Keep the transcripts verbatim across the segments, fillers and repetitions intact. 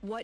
What?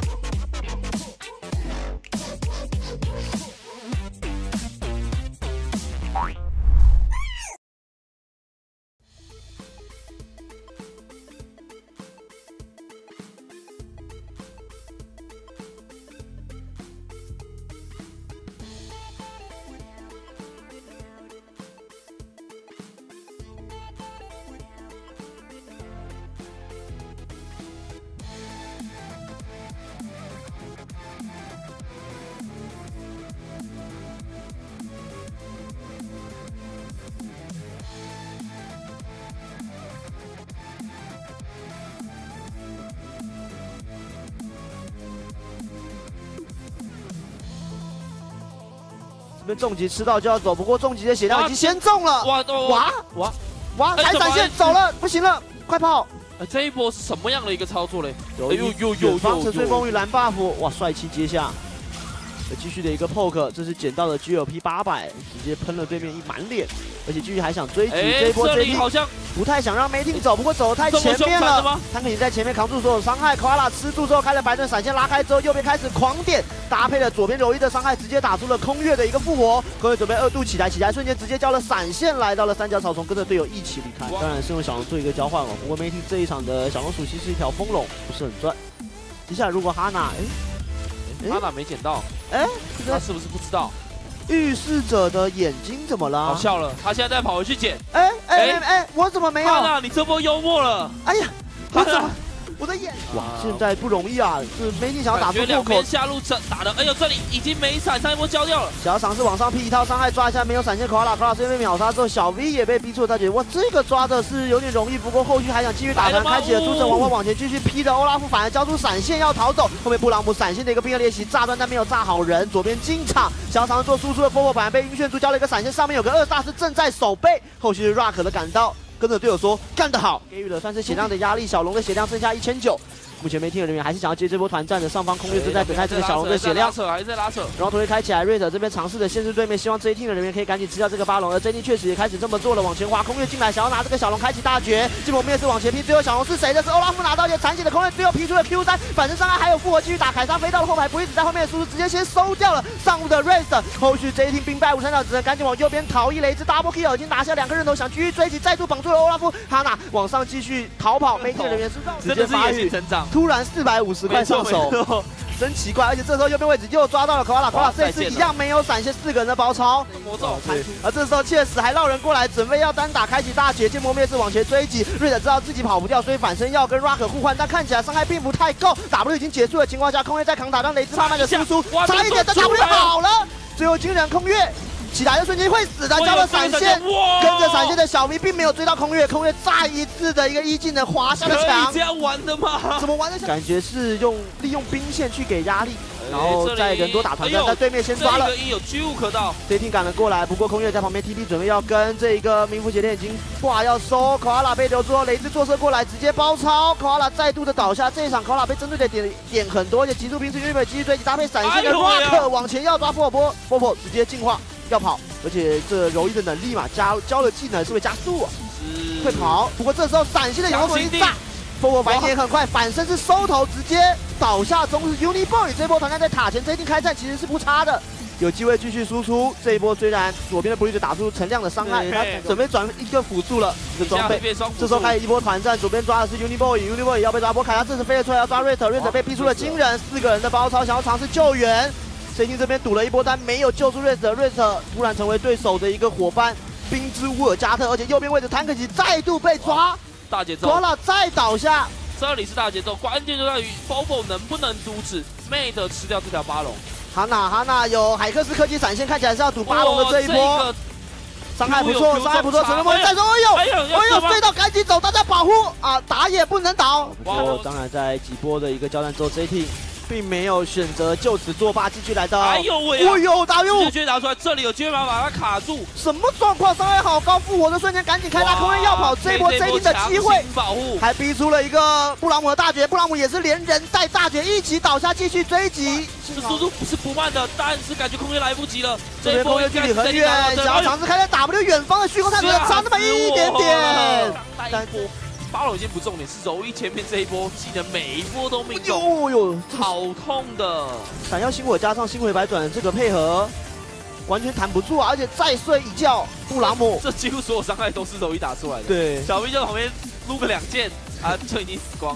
这边重击吃到就要走，不过重击的血量已经先中了。 哇哇哇哇！还闪现走了，不行了，快跑！ 呃，这一波是什么样的一个操作嘞？ 有有有有方沉睡风雨蓝 buff， 哇，帅气接下。继续的一个 poke， 这是捡到的 G L P 八百，直接喷了对面一满脸，而且继续还想追击，这一波 J P 好像不太想让 Mating 走，不过走得太前面了。坦克已经在前面扛住所有伤害 ，Koala 吃住之后开了白盾闪现拉开之后，右边开始狂点，搭配了左边柔一的伤害，直接打出了空月的一个复活。空月准备二度起来，起来瞬间直接交了闪现，来到了三角草丛，跟着队友一起离开。当然是用小龙做一个交换哦。不过 Mating 这一场的小龙属性是一条风龙，不是很赚。接下来如果哈娜，哎， 哈娜没捡到。 哎， 他是不是不知道？ 预示者的眼睛怎么了？ 好笑了，他现在在跑回去捡。 哎哎哎，我怎么没有？ 哈娜，你这波幽默了。 哎呀，我怎么？我的眼哇，现在不容易啊！是Mating想要打出破口， 下路这打的，哎呦，这里已经没闪，上一波交掉了。 想要尝试往上劈一套伤害，抓一下没有闪现 ，Koala，Koala 这边被秒杀之后，小 V 也被逼出了大绝。哇，这个抓的是有点容易，不过后续还想继续打团，开启了诸神王冠往前继续劈的欧拉夫，反而交出闪现要逃走。后面布朗姆闪现的一个冰河练习炸断，但没有炸好人。左边进场，想要尝试做输出的 Popo 反而被晕眩族交了一个闪现，上面有个二大师正在守备。后续是 Rock 的赶到，跟着队友说干得好，给予了算是血量的压力。小龙的血量剩下一千九。 目前Mating的人员还是想要接这波团战的，上方空月正在等待这个小龙的血量， 还是在拉扯。 然后头盔开起来，瑞德这边尝试的限制对面，希望 J Team 的人员可以赶紧吃掉这个巴龙，而 J Team 确实也开始这么做了，往前滑，空月进来想要拿这个小龙开启大绝，结果面是往前劈，最后小龙是谁的？是欧拉夫拿到一个残血的空月，最后劈出了 Q 三，反正伤害还有复活，继续打，凯撒飞到了后排，不一直在后面的输出直接先收掉了上路的瑞德，后续 J Team 兵败五三角，只能赶紧往右边逃，一雷之 double kill 已经拿下两个人头，想继续追击，再度绑住了欧拉夫，哈娜往上继续逃跑 ，Mating 的人员是直接发育，突然四百五。 十块上手，真奇怪！而且这时候右边位置又抓到了 Koala，Koala 这次一样没有闪现四个人的包抄， 魔咒对。而这时候切死还绕人过来，准备要单打开启大绝，剑魔灭世往前追击。瑞德知道自己跑不掉，所以反身要跟 Rock 互换，但看起来伤害并不太够。W 已经结束的情况下，空月在扛打，让雷之慢慢的输出，差一点的 W 好了，最后惊人空月。 起来的瞬间会死的，交了闪现，跟着闪现的小 V 并没有追到空月，空月再一次的一个一技能滑下了墙。 可以这样玩的吗？ 怎么玩的？感觉是用利用兵线去给压力，然后再人多打团战，在对面先抓了。 这个一有居无可到 ，J Team 赶了过来，不过空月在旁边 T P 准备要跟这个冥府血链已经挂要收 ，Koala 被留住，雷之坐车过来直接包抄 ，Koala 再度的倒下。这一场 Koala 被针对的点点很多，而且极速兵是原本继续追击，搭配闪现的 Rock 往前要抓波波，波波直接进化。 要跑，而且这柔一的能力嘛，加交了技能是会加速啊，会跑。不过这时候闪现的摇滚一炸，波波反应也很快，反身是收头，直接倒下中是 Uniboy 这波团战在塔前这一定开战其实是不差的，有机会继续输出。这一波虽然左边的布利 打出陈亮的伤害，他准备转一个辅助了的装备。这时候开始一波团战，左边抓的是 Uniboy，Uniboy 要被抓波，凯他这次飞了出来要抓瑞特，瑞特被逼出了惊人，四个人的包抄，想要尝试救援。 J Team 这边赌了一波单，没有救出瑞特，瑞特突然成为对手的一个伙伴，冰之乌尔加特，而且右边位置坦克奇再度被抓， 大节奏 ，Koala 再倒下， 这里是大节奏，关键就在于 Bobo 能不能阻止 Mate 吃掉这条巴龙。 哈娜哈娜有海克斯科技闪现，看起来是要赌巴龙的这一波，伤害不错，伤害不错，陈梦再说，哎呦，哎呦，隧道赶紧走，大家保护啊，打也不能倒。不过当然在几波的一个交战之后 ，J Team 并没有选择就此作罢，继续来到。 哎呦喂！ 哎呦 ，W 直接拿出来，这里有机会把把它卡住。 什么状况？伤害好高，复活的瞬间赶紧开大空人要跑，这一波 J Team 的机会， 保护还逼出了一个布朗姆的大绝，布朗姆也是连人带大绝一起倒下，继续追击。 这速度不是不慢的，但是感觉空间来不及了。 这边空间距离很远，想要尝试开在 W 远方的虚空探测，差那么一点点。但巴龙已经不重点，是柔一前面这一波技能每一波都命中， 哟哟， 好痛的！ 闪耀星火加上星回百转这个配合，完全弹不住啊！而且再睡一觉，布朗姆这几乎所有伤害都是柔一打出来的。 对， 小兵就在旁边撸个两剑啊，就已经死光了。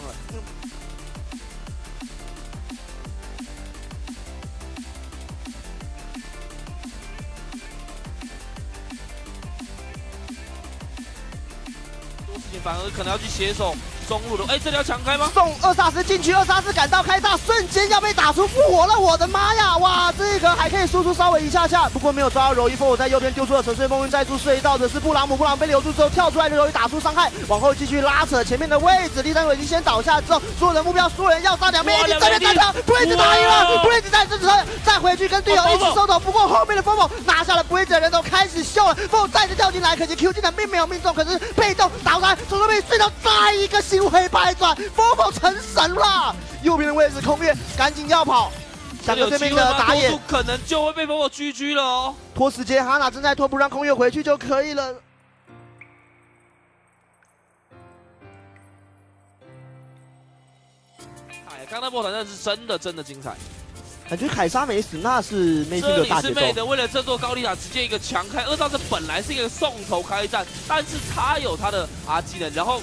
反而可能要去携手中路的，哎，这里要强开吗？ 送二萨斯进去，二萨斯赶到开大，瞬间要被打出复活了！我的妈呀！哇，这个还可以输出稍微一下下，不过没有抓到柔一。风我在右边丢出了沉睡梦云，再度睡到的是布朗姆，布朗被留住之后跳出来的柔一打出伤害，往后继续拉扯前面的位置。第三个已经先倒下之后，所有的目标所有人要杀两边，已经这边单挑，布雷兹打赢了，布雷兹在这车再回去跟队友一起收头。不过后面的风风拿下了布雷兹的人头开始秀了，风风再次跳进来，可惜 Q 技能并没有命中，可是被动打出来，手中被睡到再一个星回百转。 风风成神了，右边的位置空月赶紧要跑，想着对面的打野可能就会被风风 G G 了哦。 拖时间，哈娜正在拖，不让空月回去就可以了。 哎，刚刚那波团战是真的真的精彩， 感觉凯莎没死，那是妹的大节奏。 这里是妹的为了这座高丽塔直接一个强开，二萨斯本来是一个送头开战，但是他有他的 R 技能，然后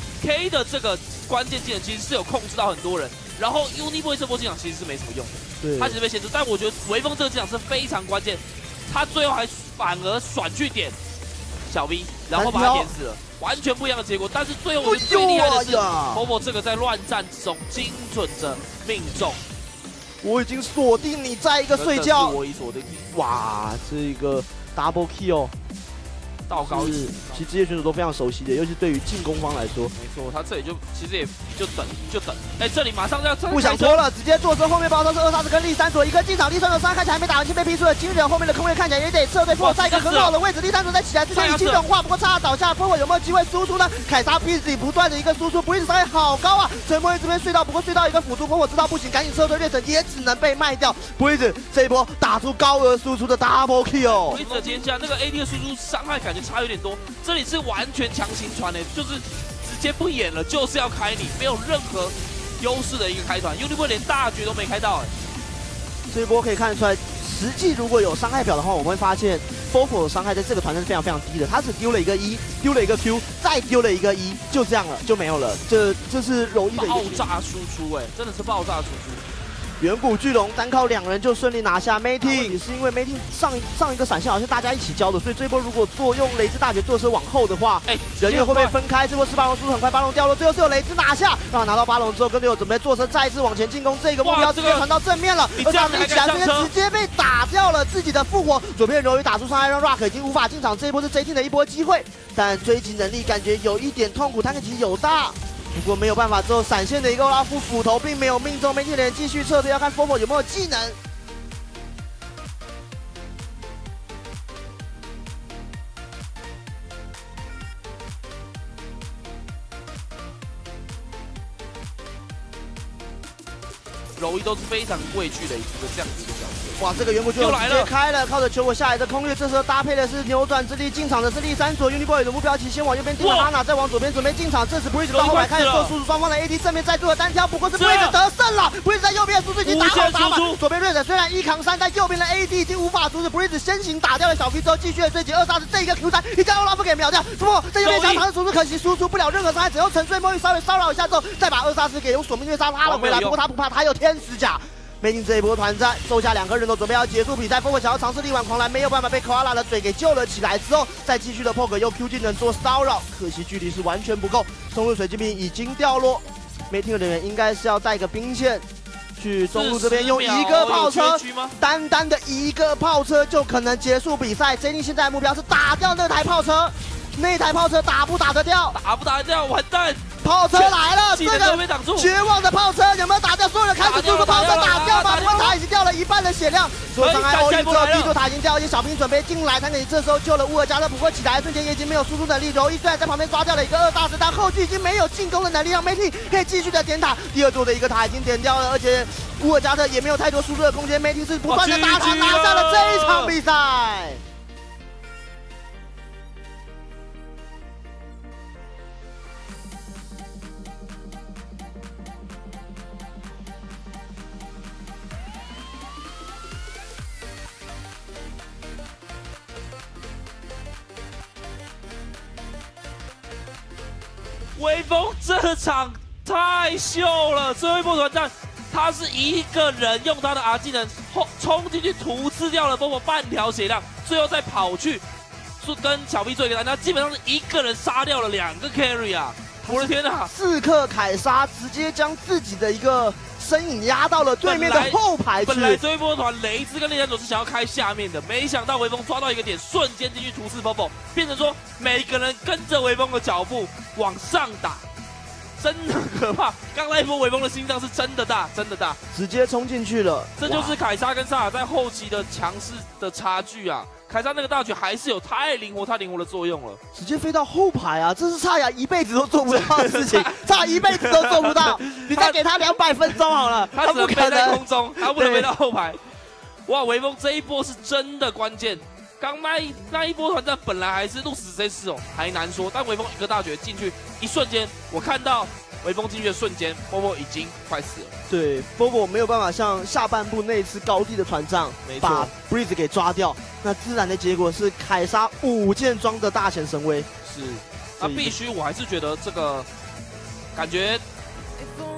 K 的这个。 关键技能其实是有控制到很多人，然后 Uniboy 这波进场其实是没什么用的，对，他只是被限制。但我觉得微风这个进场是非常关键，他最后还反而甩去点小 V， 然后把他点死了，完全不一样的结果。但是最后我觉得最厉害的是 Popo 这个在乱战之中精准的命中。 我已经锁定你在一个睡觉， 我已锁定你。 哇，这个 double kill。 道高一， 其实职业选手都非常熟悉的，尤其对于进攻方来说。 没错，他这里就其实也就等就等，哎，这里马上要不想拖了，直接坐车后面包车是二萨斯跟利三左一个进场，利三左伤害看起来还没打完，就被劈出了惊人，后面的空位看起来也得撤退，波在一个很好的位置，利三左在起来之前已经融化，不过差倒下，波波有没有机会输出呢？凯莎逼自己不断的一个输出，不一直伤害好高啊！陈波一这边睡到，不过睡到一个辅助，波波知道不行，赶紧撤退略神，也只能被卖掉。不一直这一波打出高额输出的 double kill， 不一直的天下那个 A D 的输出伤害感觉差有点多。 这里是完全强行传的，就是直接不演了，就是要开你，没有任何优势的一个开团 ，Uniboy 连大局都没开到哎。 这一波可以看得出来，实际如果有伤害表的话，我们会发现 Fofo 的伤害在这个团战是非常非常低的，他只丢了一个一，丢了一个 Q， 再丢了一个一，就这样了，就没有了。这这是柔一的爆炸输出哎，真的是爆炸输出。 远古巨龙单靠两人就顺利拿下 Mating， 也是因为 Mating 上上一个闪现好像大家一起交的，所以这波如果做用雷之大绝坐车往后的话，哎，人员会被分开。这波是巴龙输出很快，巴龙掉落，最后是有雷之拿下，让他拿到巴龙之后，跟队友准备坐车再次往前进攻，这个目标直接传到正面了，而这样一起来这边直接被打掉了自己的复活，左边柔宇打出伤害，让 Rock 已经无法进场，这一波是 J T 的一波机会，但追击能力感觉有一点痛苦，他其实有大。 不过没有办法，之后闪现的一个欧拉夫斧头并没有命中，梅蒂连继续撤退，要看 Fofo 有没有技能。 柔一都是非常畏惧的一个这样子的角色。 哇，这个远古巨龙直接开了，靠着求我下来的空月，这时候搭配的是扭转之力，进场的是利三左 ，Uniboy 的目标旗先往右边定了哈娜，再往左边准备进场，这时 Breeze 到后来开始做输出，双方的 A D 正面再做了单挑，不过是 Breeze 得胜了 ，Breeze 在右边的输出已经打好打满，左边瑞者虽然一扛三，但右边的 A D 已经无法阻止 Breeze 先行打掉了小 P 之后，继续的追击，二杀是这一个 Q 三，一将欧拉夫给秒掉，不过在右边想尝试输出，可惜输出不了任何伤害，只用沉睡梦域稍微骚扰一下之后，再把二杀斯给用索命虐杀拉了回来，不过他不怕，他有天使甲。 梅婷这一波团战收下两个人头，准备要结束比赛。Fofo想要尝试力挽狂澜，没有办法被 Koala 的嘴给救了起来之后，再继续的 poke 用 Q 技能做骚扰，可惜距离是完全不够。中路水晶兵已经掉落，梅婷的人员应该是要带个兵线去中路这边用一个炮车，单单的一个炮车就可能结束比赛。J D 现在的目标是打掉那台炮车，那台炮车打不打得掉？ 打不打得掉？完蛋！ 炮车来了，这个被挡住， 绝望的炮车有没有打掉？所有人开始注入炮车打掉吗？不过塔已经掉了一半的血量，所有伤害欧一之后，地图塔已经掉，一些小兵准备进来，他可以这时候救了乌尔加勒，不过起来瞬间也已经没有输出能力。柔一虽然在旁边抓掉了一个二大师，但后续已经没有进攻的能力，让 Mating 可以继续的点塔。第二座的一个塔已经点掉了，而且乌尔加勒也没有太多输出的空间 ，Mating 是不断的打塔，拿下了这一场比赛。 微风这场太秀了，最后一波团战，他是一个人用他的 R 技能后冲进去屠刺掉了 Bobo 半条血量，最后再跑去跟小 B 做一个单，他基本上是一个人杀掉了两个 carry 啊！我的天哪！ 刺客凯莎直接将自己的一个身影压到了对面的后排去。 本来这一波团雷兹跟猎人组是想要开下面的，没想到微风抓到一个点，瞬间进去屠刺 Bobo， 变成说每个人跟着微风的脚步往上打。真的可怕！刚那一波微风的心脏是真的大，真的大， 直接冲进去了。 这就是凯莎跟萨尔在后期的强势的差距啊！凯莎那个大绝还是有太灵活、太灵活的作用了， 直接飞到后排啊！这是差雅一辈子都做不到的事情，差雅一辈子都做不到。你再给他两百分钟好了， 他只能飞在空中，他不能飞到后排。哇，微风这一波是真的关键。刚那一那一波团战本来还是鹿死谁死哦，还难说。但微风一个大绝进去，一瞬间，我看到微风进去的瞬间，波波已经快死了。 对，波波没有办法像下半部那一次高地的团战，把 Breeze 给抓掉。那自然的结果是凯莎五件装的大显神威。 是，那必须我还是觉得这个感觉。